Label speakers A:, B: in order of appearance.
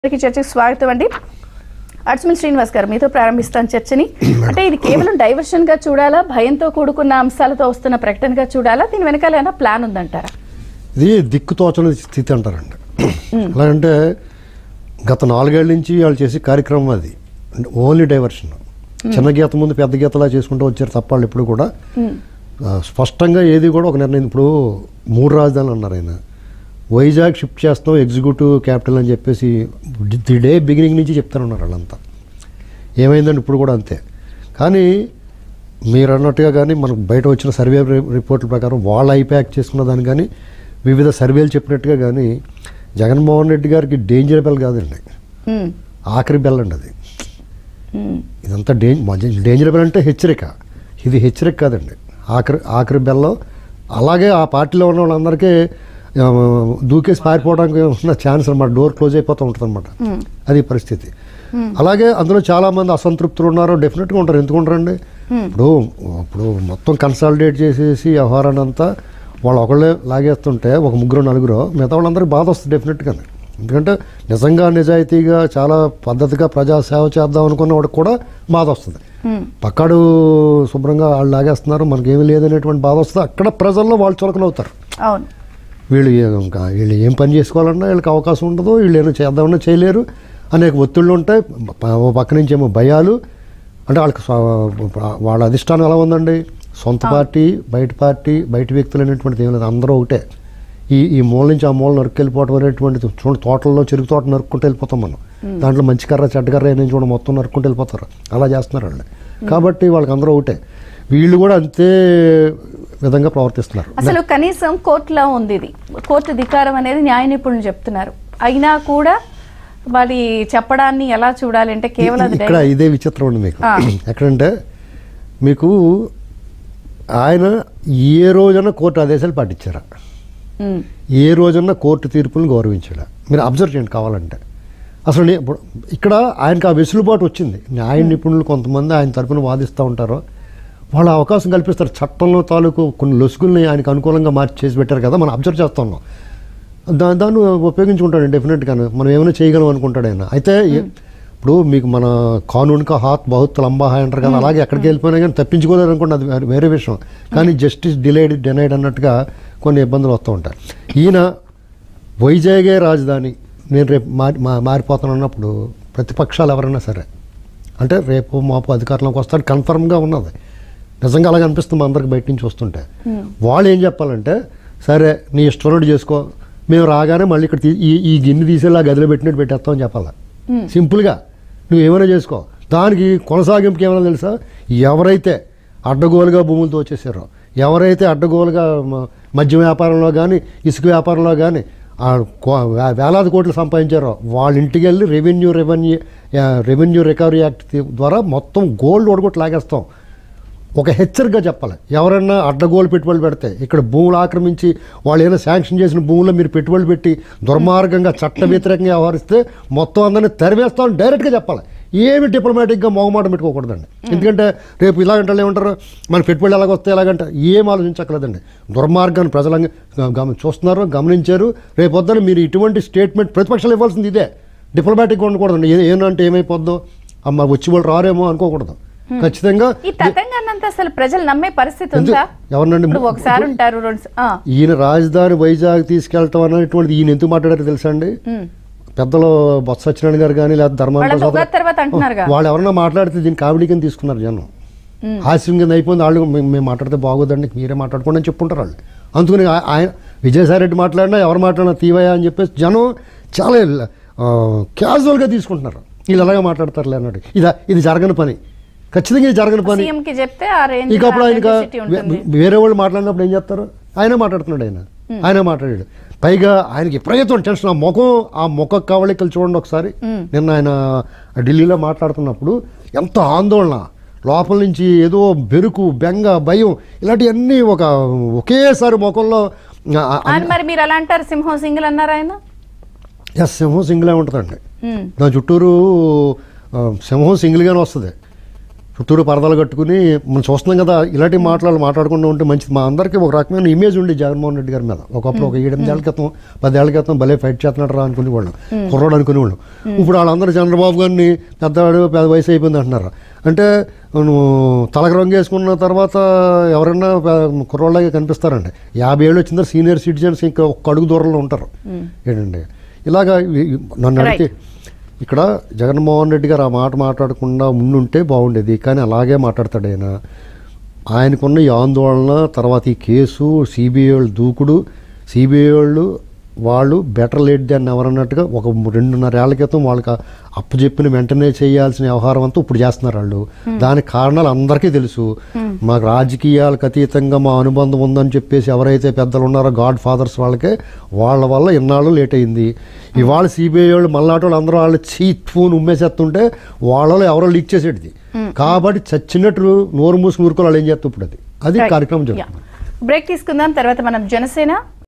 A: చర్చకు స్వాగతం అండి. అడ్స్మిల్ శ్రీనివాస్ గారు, మీతో ప్రారంభిస్తాను చర్చని. అంటే ఇది కేవలం డైవర్షన్ గా చూడాలా, భయంతో కూడుకున్న అంశాలతో వస్తున్న ప్రకటనగా చూడాలా, దీని వెనకాల ఏమైనా ప్లాన్ ఉందంటారా?
B: ఇది దిక్కుతోచని స్థితి అంటారండి. అలాగంటే గత 4 ఏళ్ల నుంచి వాళ్ళు చేసే కార్యక్రమం అది ఓన్లీ డైవర్షన్. చిన్న గీత ముందు పెద్ద గీతలా చేసుకుంటూ వచ్చారు తప్ప వాళ్ళు ఇప్పుడు కూడా స్పష్టంగా ఏది కూడా ఒక నిర్ణయం. ఇప్పుడు 3 రాజధానులు అన్నారు ఆయన. వైజాగ్ షిఫ్ట్ చేస్తాం ఎగ్జిక్యూటివ్ క్యాపిటల్ అని చెప్పేసి ది డే బిగినింగ్ నుంచి చెప్తానున్నారు వాళ్ళంతా. ఏమైందండి ఇప్పుడు కూడా అంతే. కానీ మీరు అన్నట్టుగా కానీ మనకు బయట వచ్చిన సర్వే రిపోర్ట్ల ప్రకారం వాళ్ళు ఐప్యాక్ చేసుకున్న దాన్ని కానీ వివిధ సర్వేలు చెప్పినట్టుగా కానీ జగన్మోహన్ రెడ్డి గారికి డేంజర్ బెల్ కాదండి, ఆఖరి బెల్ అండి అది. ఇదంతా డేంజర్ బెల్ అంటే హెచ్చరిక, ఇది హెచ్చరిక కాదండి, ఆఖరి బెల్లో. అలాగే ఆ పార్టీలో ఉన్న వాళ్ళందరికీ దూకేసి పారిపోవడానికి ఉన్న ఛాన్స్ అనమాట, డోర్ క్లోజ్ అయిపోతూ ఉంటుంది అనమాట, అది పరిస్థితి. అలాగే అందులో చాలామంది అసంతృప్తులు ఉన్నారు, డెఫినెట్గా ఉంటారు. ఎందుకు ఉంటారండి? ఇప్పుడు మొత్తం కన్సాలిడేట్ చేసేసి వ్యవహారాన్ని అంతా వాళ్ళు ఒకళ్ళే లాగేస్తుంటే ఒక 3-4 మిగతా వాళ్ళందరికీ బాధ వస్తుంది డెఫినెట్గానే. ఎందుకంటే నిజంగా నిజాయితీగా చాలా పద్ధతిగా ప్రజాసేవ చేద్దాం అనుకున్న వాడికి కూడా బాధ వస్తుంది. పక్కడు శుభ్రంగా వాళ్ళు లాగేస్తున్నారు, మనకేమీ లేదనేటువంటి బాధ వస్తుంది. అక్కడ ప్రజల్లో వాళ్ళు చులకనవుతారు.
A: అవును,
B: వీళ్ళు ఏం పని చేసుకోవాలన్నా వీళ్ళకి అవకాశం ఉండదు, వీళ్ళు ఏమో చేద్దామన్నా చేయలేరు, అనేక ఒత్తిళ్ళు ఉంటాయి. ఓ పక్క నుంచి ఏమో భయాలు. అంటే వాళ్ళ అధిష్టానం ఎలా ఉందండి? సొంత పార్టీ, బయట వ్యక్తులు అనేటువంటిది ఏం లేదు, అందరూ ఒకటే. ఈ మూల నుంచి ఆ మూల నరుక్కెళ్ళిపోవడం అనేటువంటిది చూడండి. తోటల్లో చెరుకు తోట నరుక్కుంటూ వెళ్ళిపోతాం మనం. దాంట్లో మంచి కర్ర చెడ్డకర్ర ఏం చూడండి మొత్తం నరుక్కుంటూ వెళ్ళిపోతారు. అలా చేస్తున్నారు వాళ్ళు. కాబట్టి వాళ్ళకి అందరూ ఒకటే. వీళ్ళు కూడా అంతే విధంగా ప్రవర్తిస్తున్నారు.
A: అసలు కనీసం కోర్టులో ఉంది ఇది, కోర్టు అధికారం అనేది న్యాయ నిపుణులు చెప్తున్నారు. అయినా కూడా వాడి చెప్పడాన్ని ఎలా చూడాలి అంటే కేవలం
B: ఇక్కడ ఇదే విచిత్రం ఉంది మీకు. ఎక్కడంటే మీకు ఆయన ఏ రోజన్నా కోర్టు ఆదేశాలు పాటించారా? ఏ రోజన్నా కోర్టు తీర్పులను గౌరవించాడా? మీరు అబ్జర్వ్ చేయండి కావాలంటే. అసలు ఇక్కడ ఆయనకు ఆ వెసులుబాటు వచ్చింది. న్యాయ నిపుణులు కొంతమంది ఆయన తరపున వాదిస్తూ ఉంటారు, వాళ్ళ అవకాశం కల్పిస్తారు. చట్టంలో తాలూకు కొన్ని లొసుగుల్ని ఆయనకు అనుకూలంగా మార్చి చేసి పెట్టారు కదా, మనం అబ్జర్వ్ చేస్తూ ఉన్నాం. దాన్ని ఉపయోగించుకుంటాడు డెఫినెట్గా. మనం ఏమైనా చేయగలం అనుకుంటాడు ఆయన. అయితే ఇప్పుడు మీకు మన కానూన్ కా హాత్ బహుత్ లంబా హై అంటారు కదా, అలాగే ఎక్కడికి వెళ్ళిపోయినా కానీ తప్పించుకోలేదు అనుకోండి, అది వేరే విషయం. కానీ జస్టిస్ డినైడ్ అన్నట్టుగా కొన్ని ఇబ్బందులు వస్తూ ఉంటాయి. ఈయన వైజాగే రాజధాని, నేను రేపు మారిపోతాను అన్నప్పుడు ప్రతిపక్షాలు ఎవరైనా సరే అంటే రేపు మాపు అధికారంలోకి వస్తాడు కన్ఫర్మ్గా ఉన్నది. నిజంగా అలాగే అనిపిస్తుంది అందరికి బయట నుంచి వస్తుంటే. వాళ్ళు ఏం చెప్పాలంటే, సరే నీ ఇష్టం చేసుకో, మేము రాగానే మళ్ళీ ఇక్కడ ఈ గిన్నె తీసేలా గదిలో పెట్టినట్టు పెట్టేస్తామని చెప్పాలి. సింపుల్గా నువ్వు ఏమైనా చేసుకో. దానికి కొనసాగింపుకి ఏమైనా తెలుసా? ఎవరైతే అడ్డగోలుగా భూములు దోచేసారో, ఎవరైతే అడ్డగోలుగా మద్యం వ్యాపారంలో కానీ ఇసుక వ్యాపారంలో కానీ వేలాది కోట్లు సంపాదించారో వాళ్ళ ఇంటికి వెళ్ళి రెవెన్యూ రికవరీ యాక్ట్ ద్వారా మొత్తం గోల్డ్ ఒడగొట్టి లాగేస్తాం. ఒక హెచ్చరికగా చెప్పాలి. ఎవరైనా అడ్డగోలు పెట్టుబడులు పెడితే, ఇక్కడ భూములు ఆక్రమించి వాళ్ళు ఏదైనా శాంక్షన్ చేసిన భూముల్లో మీరు పెట్టుబడులు పెట్టి దుర్మార్గంగా చట్ట వ్యతిరేకంగా వ్యవహరిస్తే మొత్తం అందరినీ తరివేస్తామని డైరెక్ట్గా చెప్పాలి. ఏమి డిప్లొమాటిక్గా మొహమాట పెట్టుకోకూడదండి. ఎందుకంటే రేపు ఇలాగంటే ఏమంటారు, మన పెట్టుబడులు ఎలాగొస్తాయి ఎలాగంటే ఏం ఆలోచించక్కర్లేదండి. దుర్మార్గాన్ని ప్రజలు చూస్తున్నారు, గమనించారు. రేపొద్దున మీరు ఇటువంటి స్టేట్మెంట్ ప్రతిపక్షాలు ఇవ్వాల్సింది ఇదే. డిప్లొమాటిక్గా ఉండకూడదండి. ఏమంటే ఏమైపోద్దో, అమ్మ వచ్చి వాళ్ళు రారేమో అనుకోకూడదు. ఖచ్చితంగా
A: అసలు ప్రజలు నమ్మే పరిస్థితి ఉందా?
B: ఎవరినండి
A: ఒకసారి ఉంటారు.
B: ఈయన రాజధాని వైజాగ్ తీసుకెళ్తాం అనేటువంటిది ఈయన ఎందుకు మాట్లాడారు తెలుసా అండి? పెద్దలు బొత్స సత్యనారాయణ గారు కానీ లేదా ధర్మాన వాళ్ళు ఎవరన్నా మాట్లాడితే దీన్ని కామెడీ కింద తీసుకున్నారు జనం. హాస్యం కింద అయిపోయింది. వాళ్ళు మేము మాట్లాడితే బాగోదండి, మీరే మాట్లాడుకోండి అని చెప్పుంటారు వాళ్ళు. అందుకని ఆయన విజయసాయి రెడ్డి మాట్లాడినా ఎవరు మాట్లాడినా తీవయ్యా అని చెప్పేసి జనం చాలా క్యాజువల్గా తీసుకుంటున్నారు. వీళ్ళు అలాగే మాట్లాడతారులే అన్నాడు. ఇది జరగని పని, ఖచ్చితంగా ఇది జరగని పని. ఇక అప్పుడు ఆయన వేరే వాళ్ళు మాట్లాడినప్పుడు ఏం చెప్తారు? ఆయన మాట్లాడుతున్నాడు, ఆయన మాట్లాడాడు. పైగా ఆయనకి ఎప్పుడైతే టెన్షన్, ఆ ముఖ కవళికలు చూడండి ఒకసారి. నిన్న ఆయన ఢిల్లీలో మాట్లాడుతున్నప్పుడు ఎంత ఆందోళన, లోపల నుంచి ఏదో బెరుకు, బెంగ, భయం, ఇలాంటివన్నీ ఒకేసారి ముఖంలో.
A: మరి మీరు అలా అంటారు, సింహం సింగిల్ అన్నారు ఆయన.
B: సింహం సింగిలే ఉంటుందండి. దాని చుట్టూరు సింహం సింగిల్గానే వస్తుంది. చుట్టూరు పరదాలు కట్టుకుని మనం చూస్తున్నాం కదా, ఇలాంటి మాట్లాడకుండా ఉంటే మంచిది. మా అందరికీ ఒక రకమైన ఇమేజ్ ఉంది జగన్మోహన్ రెడ్డి గారి మీద. ఒకప్పుడు ఒక 7-8 ఏళ్ల క్రితం 10 ఏళ్ల క్రితం భలే ఫైట్ చేస్తున్నాడు రా అనుకునేవాళ్ళం, కుర్రాడు అనుకునేవాళ్ళం. ఇప్పుడు వాళ్ళందరూ చంద్రబాబు గారిని పెద్దవాడు, పెద్ద వయసు అయిపోయింది అంటున్నారు. అంటే నువ్వు తలకు రంగు వేసుకున్న తర్వాత ఎవరైనా కుర్రోళ్ళగా కనిపిస్తారండి. 50 ఏళ్ళు వచ్చిన తర్వాత సీనియర్ సిటిజన్స్ ఇంకా ఒక్క అడుగు దూరంలో ఉంటారు. ఏంటండి ఇలాగా నన్ను అడిగితే ఇక్కడ జగన్మోహన్ రెడ్డి గారు ఆ మాట మాట్లాడకుండా ఉండుంటే బాగుండేది. కానీ అలాగే మాట్లాడతాడు ఆయన. ఆయనకున్న ఈ ఆందోళన, తర్వాత ఈ కేసు, సిబిఐ వాళ్ళు దూకుడు, సిబిఐ వాళ్ళు బెటర్ లేట్ దాన్ని ఎవరన్నట్టుగా ఒక 2.5 ఏళ్ల క్రితం వాళ్ళకి అప్పు చెప్పిన వెంటనే చేయాల్సిన వ్యవహారం అంతా ఇప్పుడు చేస్తున్నారు వాళ్ళు. దానికి కారణాలు అందరికీ తెలుసు. మాకు రాజకీయాలకు అతీతంగా మా అనుబంధం ఉందని చెప్పేసి ఎవరైతే పెద్దలు ఉన్నారో గాడ్ ఫాదర్స్ వాళ్ళ వల్ల ఇన్నాళ్ళు లేట్ అయింది. ఇవాళ సిబిఐ వాళ్ళు మళ్ళాటి వాళ్ళు అందరూ వాళ్ళు ఫోన్ ఉమ్మేసేస్తుంటే వాళ్ళలో ఎవరో లీక్ చేసేది. కాబట్టి చచ్చినట్టు నోరు మూసుకుని ఊరుకోవాలి ఏం చేస్తాం ఇప్పుడు. అది కార్యక్రమం జరుగుతుంది.
A: బ్రేక్ తీసుకుందాం. తర్వాత మనం జనసేన